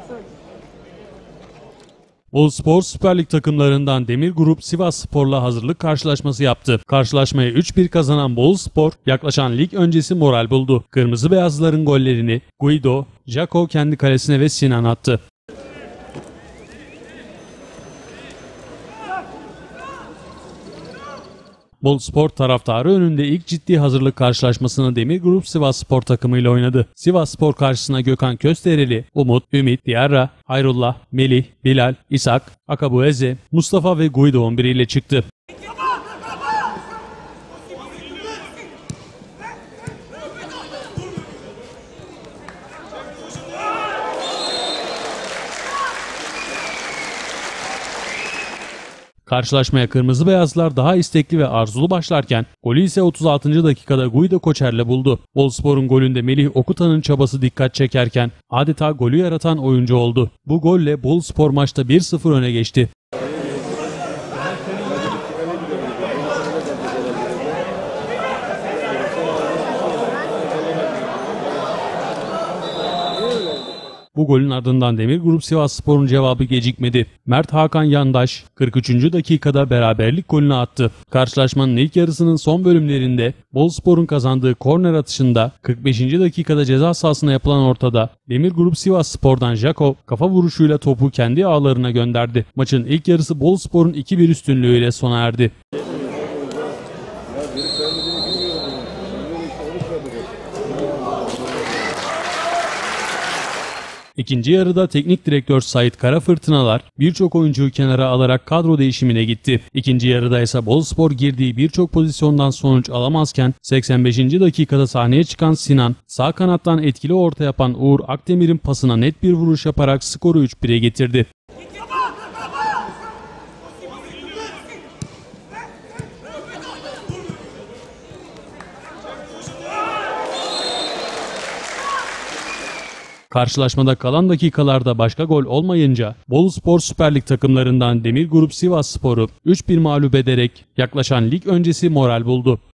Boluspor Süper Lig takımlarından Demir Grup Sivasspor'la hazırlık karşılaşması yaptı. Karşılaşmayı 3-1 kazanan Boluspor yaklaşan lig öncesi moral buldu. Kırmızı beyazlıların gollerini Guido, Jaco kendi kalesine ve Sinan attı. Boluspor taraftarı önünde ilk ciddi hazırlık karşılaşmasını Demir Grup Sivasspor takımıyla oynadı. Sivasspor karşısına Gökhan Köstereli, Umut, Ümit, Diarra, Hayrullah, Melih, Bilal, İshak, Akabueze, Mustafa ve Guido 11 ile çıktı. Karşılaşmaya kırmızı beyazlar daha istekli ve arzulu başlarken golü ise 36. dakikada Guido Koçer'le buldu. Boluspor'un golünde Melih Okuta'nın çabası dikkat çekerken adeta golü yaratan oyuncu oldu. Bu golle Boluspor maçta 1-0 öne geçti. Bu golün ardından Demir Grup Sivasspor'un cevabı gecikmedi. Mert Hakan Yandaş 43. dakikada beraberlik golünü attı. Karşılaşmanın ilk yarısının son bölümlerinde Boluspor'un kazandığı korner atışında 45. dakikada ceza sahasına yapılan ortada Demir Grup Sivasspor'dan Jaco kafa vuruşuyla topu kendi ağlarına gönderdi. Maçın ilk yarısı Boluspor'un 2-1 üstünlüğüyle sona erdi. İkinci yarıda teknik direktör Sait Karafırtınalar birçok oyuncuyu kenara alarak kadro değişimine gitti. İkinci yarıda ise Boluspor girdiği birçok pozisyondan sonuç alamazken 85. dakikada sahneye çıkan Sinan, sağ kanattan etkili orta yapan Uğur Akdemir'in pasına net bir vuruş yaparak skoru 3-1'e getirdi. Karşılaşmada kalan dakikalarda başka gol olmayınca Boluspor Süper Lig takımlarından Demir Grup Sivasspor'u 3-1 mağlup ederek yaklaşan lig öncesi moral buldu.